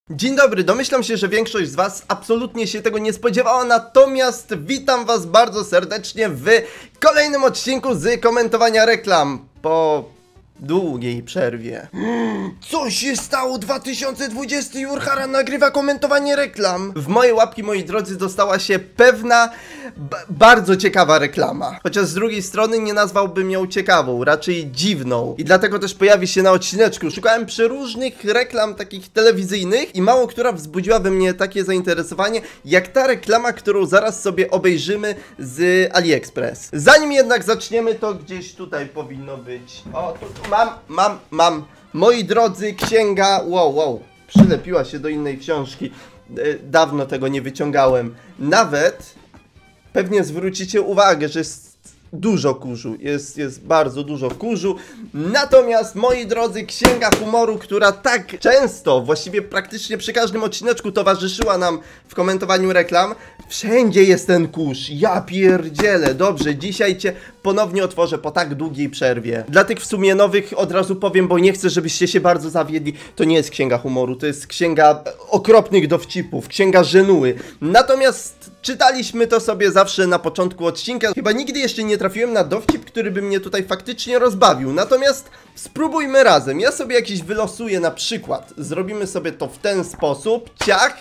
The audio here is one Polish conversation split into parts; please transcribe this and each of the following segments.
Dzień dobry, domyślam się, że większość z was absolutnie się tego nie spodziewała, natomiast witam was bardzo serdecznie w kolejnym odcinku z komentowania reklam po długiej przerwie. Co się stało? 2020 Jurhara nagrywa komentowanie reklam. W moje łapki, moi drodzy, dostała się pewna, bardzo ciekawa reklama. Chociaż z drugiej strony nie nazwałbym ją ciekawą, raczej dziwną. I dlatego też pojawi się na odcineczku. Szukałem przeróżnych reklam takich telewizyjnych i mało która wzbudziła we mnie takie zainteresowanie, jak ta reklama, którą zaraz sobie obejrzymy z AliExpress. Zanim jednak zaczniemy, to gdzieś tutaj powinno być. O, tu mam. Moi drodzy, księga. Wow, przylepiła się do innej książki. Dawno tego nie wyciągałem. Nawet pewnie zwrócicie uwagę, że jest dużo kurzu, jest bardzo dużo kurzu. Natomiast, moi drodzy, księga humoru, która tak często, właściwie praktycznie przy każdym odcineczku towarzyszyła nam w komentowaniu reklam, wszędzie jest ten kurz. Ja pierdzielę. Dobrze, dzisiaj cię ponownie otworzę po tak długiej przerwie. Dla tych w sumie nowych od razu powiem, bo nie chcę, żebyście się bardzo zawiedli. To nie jest księga humoru, to jest księga okropnych dowcipów, księga żenuły. Natomiast czytaliśmy to sobie zawsze na początku odcinka. Chyba nigdy jeszcze nie trafiłem na dowcip, który by mnie tutaj faktycznie rozbawił. Natomiast spróbujmy razem. Ja sobie jakiś wylosuję na przykład. Zrobimy sobie to w ten sposób. Ciach.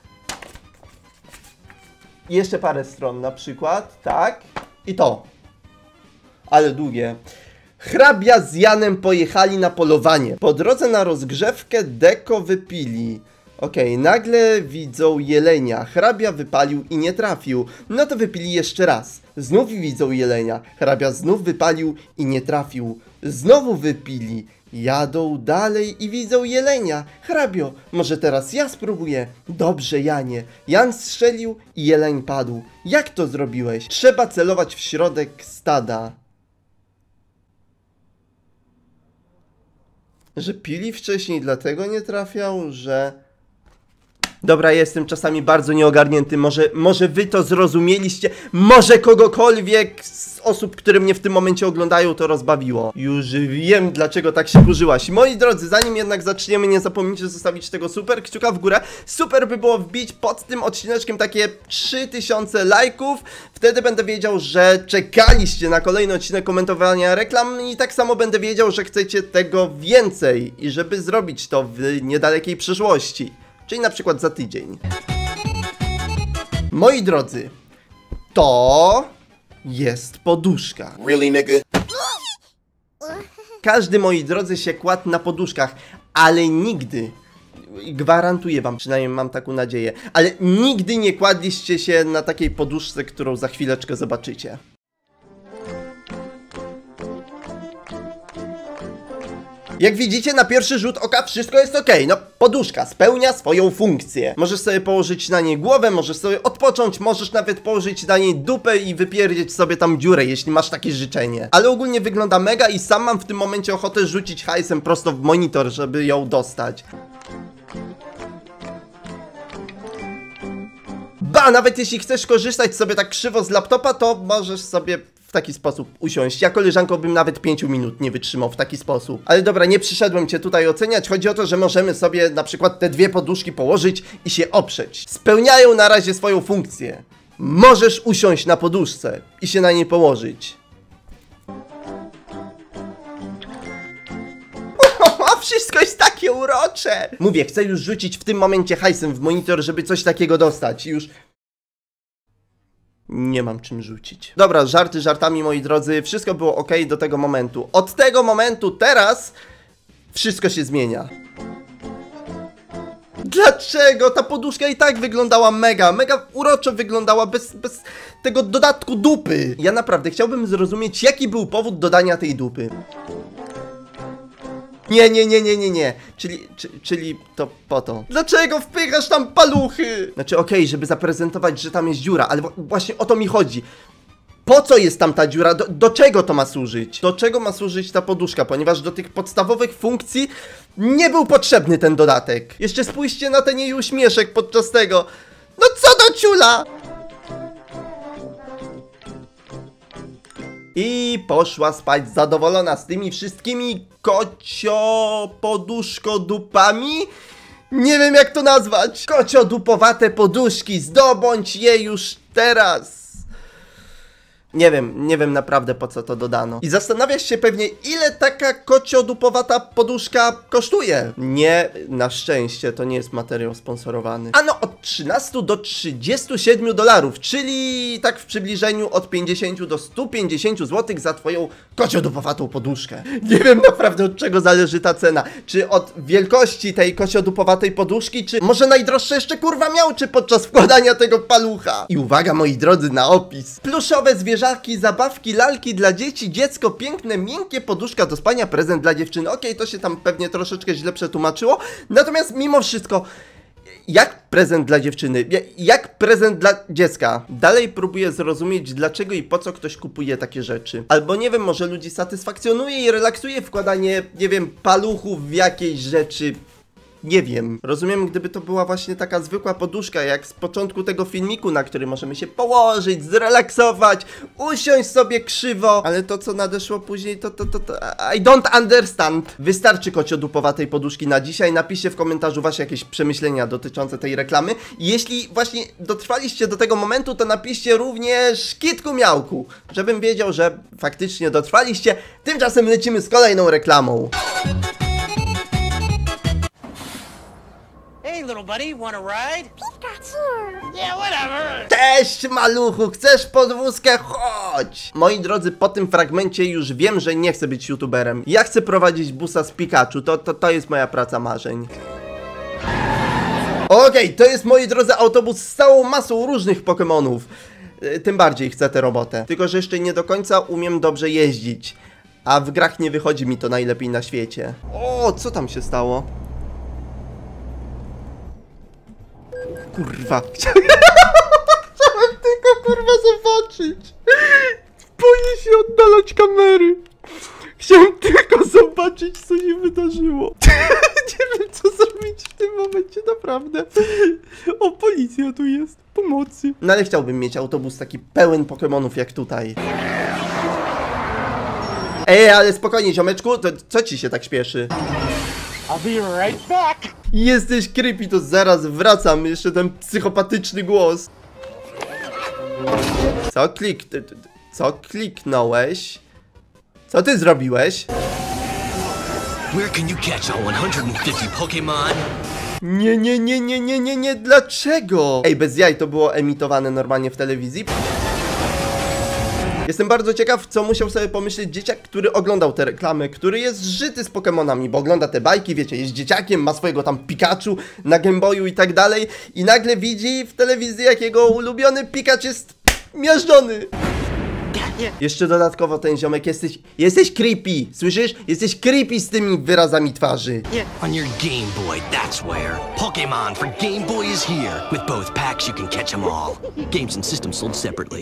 I jeszcze parę stron na przykład. Tak. I to. Ale długie. Hrabia z Janem pojechali na polowanie. Po drodze na rozgrzewkę deko wypili. Okej, nagle widzą jelenia. Hrabia wypalił i nie trafił. No to wypili jeszcze raz. Znów widzą jelenia. Hrabia znów wypalił i nie trafił. Znowu wypili. Jadą dalej i widzą jelenia. Hrabio, może teraz ja spróbuję? Dobrze, Janie. Jan strzelił i jeleń padł. Jak to zrobiłeś? Trzeba celować w środek stada. Że pili wcześniej, dlatego nie trafiał, że... Dobra, jestem czasami bardzo nieogarnięty, może wy to zrozumieliście, może kogokolwiek z osób, które mnie w tym momencie oglądają, to rozbawiło. Już wiem, dlaczego tak się burzyłaś. Moi drodzy, zanim jednak zaczniemy, nie zapomnijcie zostawić tego super kciuka w górę. Super by było wbić pod tym odcineczkiem takie 3000 lajków. Wtedy będę wiedział, że czekaliście na kolejny odcinek komentowania reklam i tak samo będę wiedział, że chcecie tego więcej i żeby zrobić to w niedalekiej przyszłości. Czyli na przykład za tydzień. Moi drodzy, to jest poduszka. Really, nigga? Każdy, moi drodzy, się kładł na poduszkach, ale nigdy, gwarantuję wam, przynajmniej mam taką nadzieję, ale nigdy nie kładliście się na takiej poduszce, którą za chwileczkę zobaczycie. Jak widzicie, na pierwszy rzut oka wszystko jest ok. No, poduszka spełnia swoją funkcję. Możesz sobie położyć na niej głowę, możesz sobie odpocząć, możesz nawet położyć na niej dupę i wypierdzieć sobie tam dziurę, jeśli masz takie życzenie. Ale ogólnie wygląda mega i sam mam w tym momencie ochotę rzucić hajsem prosto w monitor, żeby ją dostać. Ba, nawet jeśli chcesz korzystać sobie tak krzywo z laptopa, to możesz sobie w taki sposób usiąść. Ja, koleżanko, bym nawet 5 minut nie wytrzymał w taki sposób. Ale dobra, nie przyszedłem cię tutaj oceniać. Chodzi o to, że możemy sobie na przykład te dwie poduszki położyć i się oprzeć. Spełniają na razie swoją funkcję. Możesz usiąść na poduszce i się na niej położyć. Wszystko jest takie urocze! Mówię, chcę już rzucić w tym momencie hajsem w monitor, żeby coś takiego dostać. I już... nie mam czym rzucić. Dobra, żarty żartami, moi drodzy. Wszystko było ok do tego momentu. Od tego momentu teraz wszystko się zmienia. Dlaczego? Ta poduszka i tak wyglądała mega uroczo wyglądała bez tego dodatku dupy. Ja naprawdę chciałbym zrozumieć, jaki był powód dodania tej dupy. Nie. Czyli to po to. Dlaczego wpychasz tam paluchy? Znaczy okej, żeby zaprezentować, że tam jest dziura, ale właśnie o to mi chodzi. Po co jest tam ta dziura? Do czego to ma służyć? Do czego ma służyć ta poduszka? Ponieważ do tych podstawowych funkcji nie był potrzebny ten dodatek. Jeszcze spójrzcie na ten jej uśmieszek podczas tego. No co do ciula? I poszła spać zadowolona z tymi wszystkimi kocio poduszkodupami. Nie wiem jak to nazwać. Kociodupowate poduszki, zdobądź je już teraz. Nie wiem naprawdę po co to dodano. I zastanawiasz się pewnie, ile taka kociodupowata poduszka kosztuje. Nie, na szczęście to nie jest materiał sponsorowany. Ano od 13 do 37 dolarów, czyli tak w przybliżeniu od 50 do 150 zł za twoją kociodupowatą poduszkę. Nie wiem naprawdę od czego zależy ta cena. Czy od wielkości tej kociodupowatej poduszki, czy może najdroższe jeszcze kurwa miałczy podczas wkładania tego palucha. I uwaga moi drodzy na opis. Pluszowe zwierzęta, zabawki, lalki dla dzieci, dziecko, piękne, miękkie, poduszka do spania, prezent dla dziewczyny. Okej, to się tam pewnie troszeczkę źle przetłumaczyło. Natomiast mimo wszystko, jak prezent dla dziewczyny? Jak prezent dla dziecka? Dalej próbuję zrozumieć, dlaczego i po co ktoś kupuje takie rzeczy. Albo nie wiem, może ludzi satysfakcjonuje i relaksuje wkładanie, nie wiem, paluchów w jakieś rzeczy. Nie wiem. Rozumiem, gdyby to była właśnie taka zwykła poduszka, jak z początku tego filmiku, na który możemy się położyć, zrelaksować, usiąść sobie krzywo. Ale to, co nadeszło później, to I don't understand. Wystarczy kociodupowatej poduszki na dzisiaj. Napiszcie w komentarzu wasze jakieś przemyślenia dotyczące tej reklamy. I jeśli właśnie dotrwaliście do tego momentu, to napiszcie również kitku miałku, żebym wiedział, że faktycznie dotrwaliście. Tymczasem lecimy z kolejną reklamą. Hey, little buddy, wanna ride? Pikachu! Yeah, whatever! Cześć, maluchu, chcesz podwózkę? Chodź! Moi drodzy, po tym fragmencie już wiem, że nie chcę być youtuberem. Ja chcę prowadzić busa z Pikachu, to jest moja praca marzeń. Okej, to jest, moi drodzy, autobus z całą masą różnych Pokemonów. Tym bardziej chcę tę robotę. Tylko że jeszcze nie do końca umiem dobrze jeździć. A w grach nie wychodzi mi to najlepiej na świecie. O, co tam się stało? Kurwa, chciałem tylko kurwa zobaczyć. Boję się oddalać kamery. Chciałem tylko zobaczyć, co się wydarzyło. Nie wiem, co zrobić w tym momencie, naprawdę. O, policja tu jest, pomocy. No ale chciałbym mieć autobus taki pełen Pokemonów jak tutaj. Ej, ale spokojnie, ziomeczku, to co ci się tak śpieszy? I'll be right back! Jesteś creepy, to zaraz wracam. Jeszcze ten psychopatyczny głos. Co kliknąłeś? Co ty zrobiłeś? Where can you catch all 150 Pokemon? Nie, dlaczego? Ej, bez jaj, to było emitowane normalnie w telewizji. Jestem bardzo ciekaw, co musiał sobie pomyśleć dzieciak, który oglądał te reklamy, który jest zżyty z Pokemonami, bo ogląda te bajki, wiecie, jest dzieciakiem, ma swojego tam Pikachu na Game Boyu i tak dalej i nagle widzi w telewizji, jak jego ulubiony Pikachu jest miażdżony. Jeszcze dodatkowo ten ziomek, jesteś creepy, słyszysz? Jesteś creepy z tymi wyrazami twarzy. On your Game Boy, that's where. Pokemon for Game Boy is here. With both packs you can catch them all. Games and systems sold separately.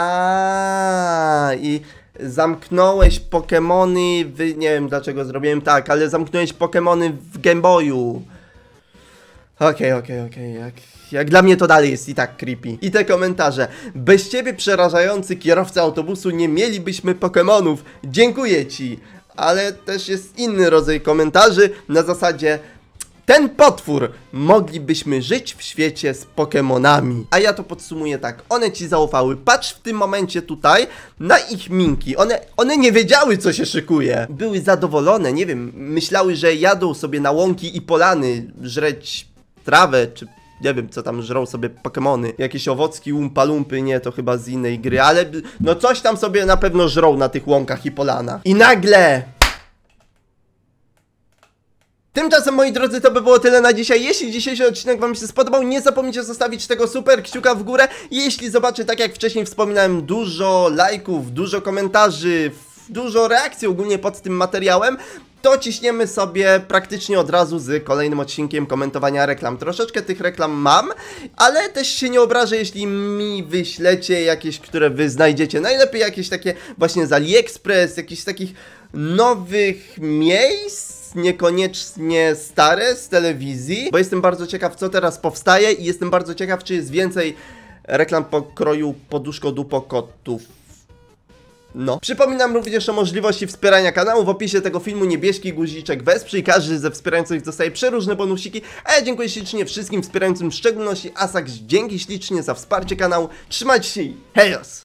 I zamknąłeś Pokemony nie wiem dlaczego zrobiłem tak, ale zamknąłeś Pokemony w Game Boyu. Okej. Jak dla mnie to dalej jest i tak creepy. I te komentarze. Bez ciebie, przerażający kierowca autobusu, nie mielibyśmy Pokemonów. Dziękuję ci. Ale też jest inny rodzaj komentarzy na zasadzie: ten potwór, moglibyśmy żyć w świecie z Pokemonami. A ja to podsumuję tak, one ci zaufały. Patrz w tym momencie tutaj na ich minki. One nie wiedziały, co się szykuje. Były zadowolone, nie wiem, myślały, że jadą sobie na łąki i polany żreć trawę, czy nie wiem, co tam żrą sobie Pokemony. Jakieś owocki, umpa-lumpy, nie, to chyba z innej gry, ale no coś tam sobie na pewno żrą na tych łąkach i polanach. I nagle... Tymczasem, moi drodzy, to by było tyle na dzisiaj. Jeśli dzisiejszy odcinek wam się spodobał, nie zapomnijcie zostawić tego super kciuka w górę. Jeśli zobaczę, tak jak wcześniej wspominałem, dużo lajków, dużo komentarzy, dużo reakcji ogólnie pod tym materiałem, to ciśniemy sobie praktycznie od razu z kolejnym odcinkiem komentowania reklam. Troszeczkę tych reklam mam, ale też się nie obrażę, jeśli mi wyślecie jakieś, które wy znajdziecie. Najlepiej jakieś takie właśnie z AliExpress, jakichś takich nowych miejsc, niekoniecznie stare z telewizji, bo jestem bardzo ciekaw, co teraz powstaje i jestem bardzo ciekaw, czy jest więcej reklam pokroju poduszko-dupo kotów. No. Przypominam również o możliwości wspierania kanału. W opisie tego filmu niebieski guziczek wesprzyj. Każdy ze wspierających dostaje przeróżne bonusiki. A ja dziękuję ślicznie wszystkim wspierającym, w szczególności Asax. Dzięki ślicznie za wsparcie kanału. Trzymajcie się i hejos!